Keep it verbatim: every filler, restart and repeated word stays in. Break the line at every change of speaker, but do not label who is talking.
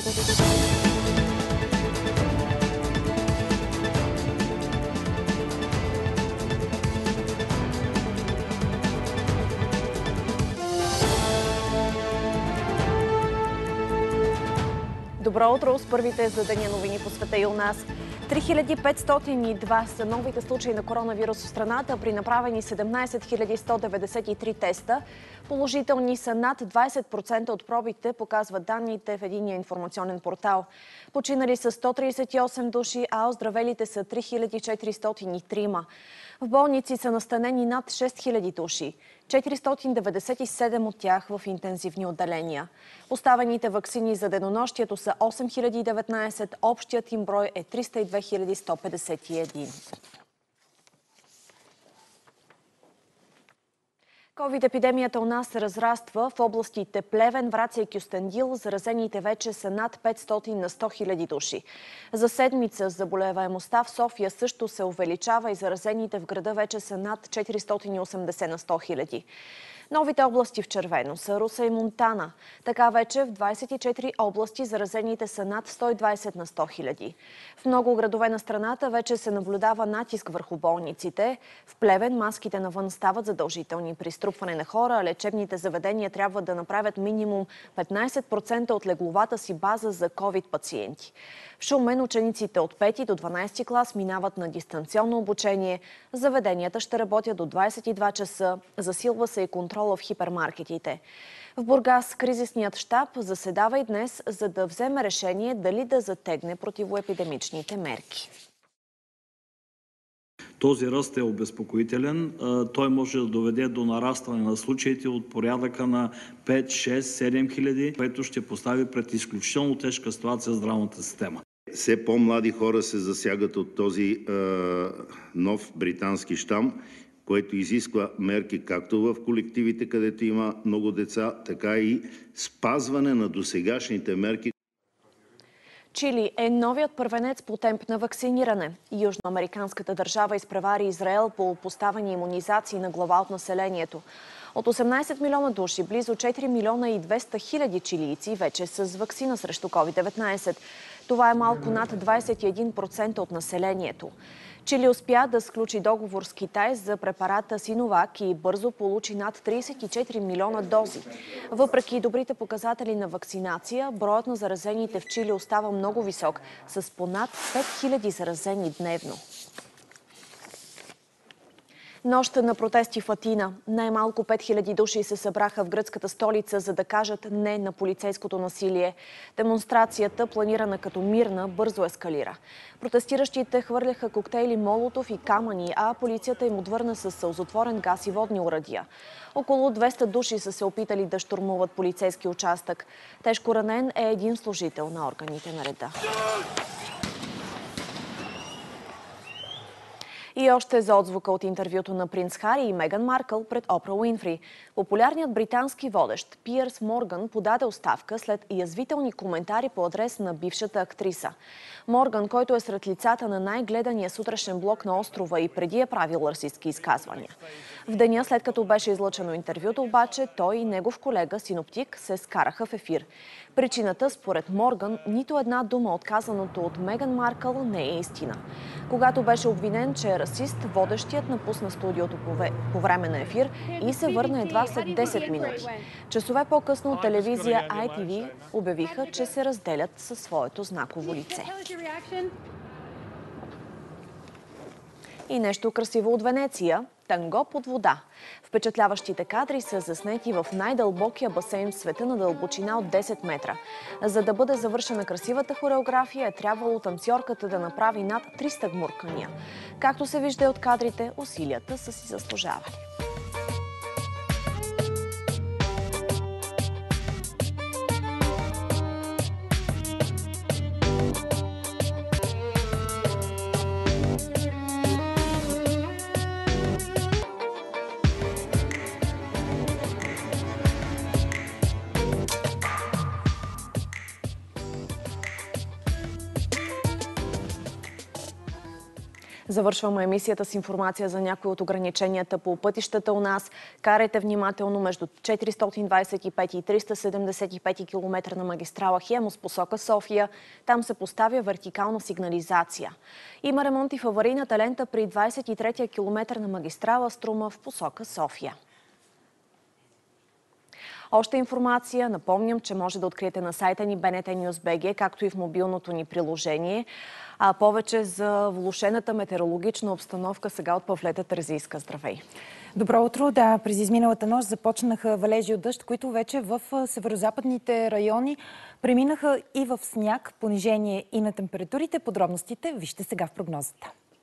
Добро утро с първите за деня новини по света и у нас. три хиляди петстотин и два са новите случаи на коронавирус в страната при направени седемнадесет хиляди сто деветдесет и три теста. Положителни са над двадесет процента от пробите, показват данните в единния информационен портал. Починали са сто тридесет и осем души, а оздравелите са три хиляди четиристотин и три. В болници са настанени над шест хиляди души, четиристотин деветдесет и седем от тях в интензивни отделения. Поставените ваксини за денонощието са осем хиляди и деветнадесет, общият им брой е триста и две хиляди сто петдесет и един. Ковид-епидемията у нас се разраства. В областите Плевен, Враца и Кюстендил заразените вече са над петстотин на сто хиляди души. За седмица заболеваемостта в София също се увеличава и заразените в града вече са над четиристотин и осемдесет на сто хиляди. Новите области в червено са Русе и Монтана. Така вече в двадесет и четири области заразените са над сто и двадесет на сто хиляди. В много градове на страната вече се наблюдава натиск върху болниците. В Плевен маските навън стават задължителни при струпване на хора, а лечебните заведения трябва да направят минимум петнадесет процента от легловата си база за ковид пациенти. В Шумен учениците от пети до дванадесети клас минават на дистанционно обучение. Заведенията ще работят до двадесет и два часа. Засилва се и контрола в хипермаркетите. В Бургас кризисният щаб заседава и днес, за да вземе решение дали да затегне противоепидемичните мерки.
Този ръст е обезпокоителен. Той може да доведе до нарастване на случаите от порядъка на пет, шест, седем хиляди, което ще постави пред изключително тежка ситуация в здравната система.
Все по-млади хора се засягат от този е, нов британски щам, което изисква мерки както в колективите, където има много деца, така и спазване на досегашните мерки.
Чили е новият първенец по темп на вакциниране. Южноамериканската държава изпревари Израел по поставени имунизации на глава от населението. От осемнадесет милиона души, близо четири милиона и двеста хиляди чилийци вече са с ваксина срещу ковид деветнадесет. Това е малко над двадесет и един процента от населението. Чили успя да сключи договор с Китай за препарата Синовак и бързо получи над тридесет и четири милиона дози. Въпреки добрите показатели на вакцинация, броят на заразените в Чили остава много висок, с понад пет хиляди заразени дневно. Нощта на протести в Атина. Най-малко пет хиляди души се събраха в гръцката столица, за да кажат не на полицейското насилие. Демонстрацията, планирана като мирна, бързо ескалира. Протестиращите хвърляха коктейли Молотов и камъни, а полицията им отвърна с сълзотворен газ и водни оръдия. Около двеста души са се опитали да щурмуват полицейски участък. Тежко ранен е един служител на органите на реда. И още за отзвука от интервюто на принц Хари и Меган Маркъл пред Опра Уинфри. Популярният британски водещ Пиърс Морган подаде оставка след язвителни коментари по адрес на бившата актриса. Морган, който е сред лицата на най-гледания сутрешен блок на острова и преди е правил расистки изказвания. В деня, след като беше излъчено интервюто, обаче той и негов колега, синоптик, се скараха в ефир. Причината, според Морган, нито една дума от казаното от Меган Маркъл не е истина. Когато беше обвинен, че е расист, водещият напусна студиото по време на ефир и се върна едва след десет минути. Часове по-късно телевизия Ай Ти Ви обявиха, че се разделят със своето знаково лице. И нещо красиво от Венеция – танго под вода. Впечатляващите кадри са заснети в най-дълбокия басейн в света на дълбочина от десет метра. За да бъде завършена красивата хореография, е трябвало танцорката да направи над триста гмуркания. Както се вижда от кадрите, усилията са си заслужавали. Завършваме емисията с информация за някои от ограниченията по пътищата у нас. Карайте внимателно между четиристотин двадесет и пет и триста седемдесет и пет км на магистрала Хемус посока София. Там се поставя вертикална сигнализация. Има ремонти в аварийната лента при двадесет и третия километър на магистрала Струма в посока София. Още информация. Напомням, че може да откриете на сайта ни би ен те Нюз точка би джи, както и в мобилното ни приложение. А повече за влошената метеорологична обстановка сега от Павлета Терзийска. Здравей!
Добро утро! Да, през изминалата нощ започнаха валежи от дъжд, които вече в северозападните райони преминаха и в сняг, понижение и на температурите. Подробностите вижте сега в прогнозата.